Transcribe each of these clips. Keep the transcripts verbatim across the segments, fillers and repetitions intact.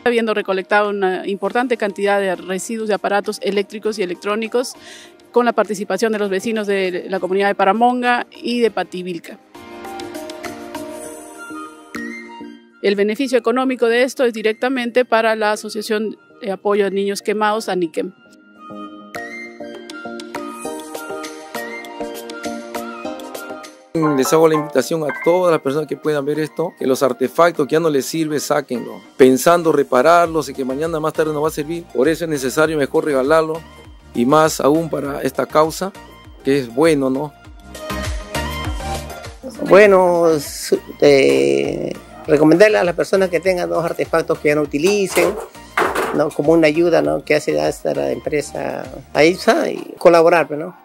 Habiendo recolectado una importante cantidad de residuos de aparatos eléctricos y electrónicos con la participación de los vecinos de la comunidad de Paramonga y de Pativilca. El beneficio económico de esto es directamente para la Asociación de Apoyo a Niños Quemados, ANIQUEM. Les hago la invitación a todas las personas que puedan ver esto, que los artefactos que ya no les sirve, sáquenlo, pensando repararlos y que mañana más tarde nos va a servir. Por eso es necesario mejor regalarlo, y más aún para esta causa, que es bueno, ¿no? Bueno, eh, recomendarle a las personas que tengan dos artefactos que ya no utilicen, ¿no? Como una ayuda, ¿no? Que hace hasta la empresa AIPSA, y colaborar, ¿no?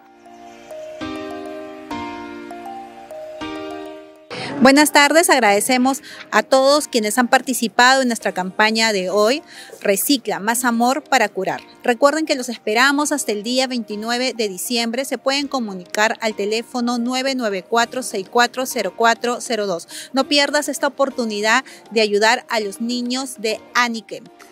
Buenas tardes, agradecemos a todos quienes han participado en nuestra campaña de hoy, Recicla, más amor para curar. Recuerden que los esperamos hasta el día veintinueve de diciembre, se pueden comunicar al teléfono nueve nueve cuatro, seis cuatro cero cuatro cero dos. No pierdas esta oportunidad de ayudar a los niños de ANIQUEM.